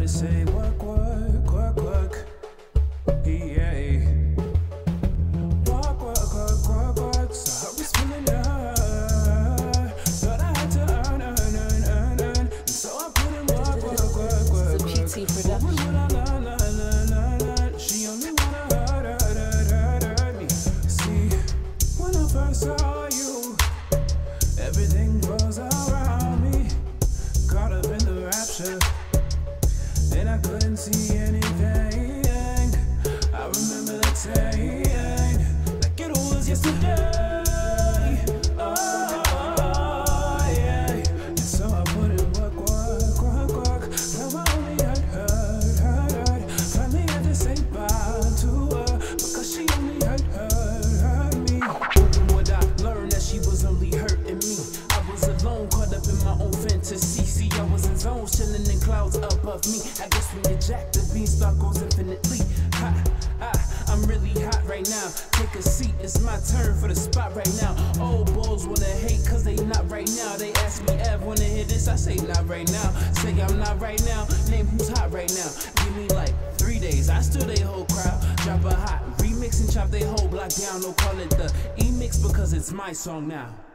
Everybody say work, work, work, work. Yeah. Work, work, work, work, work. So I was feeling hurt, but I had to earn. And so I put in work, work, work, work, work. It's a PT production. She only wanna hurt me. See, when I first saw you, everything was around me. Caught up in the rapture, and I couldn't see anything. I remember that saying, like it was yesterday. Oh, yeah. And so I put in work, work, work, work. Now I only hurt. Finally had to say bye to her, because she only hurt me. When would I learn that she was only hurting me? I was alone, caught up in my own fantasy. See, I was in zones, chilling in clouds above me. I guess when you jack, the beanstalk goes infinitely. I'm really hot right now. Take a seat, it's my turn for the spot right now. Old bulls wanna hate cause they not right now. They ask me, Ev, wanna hear this? I say not right now. Say I'm not right now. Name who's hot right now. Give me like 3 days, I still they whole crowd. Drop a hot remix and chop they whole block down. No, call it the E-mix because it's my song now.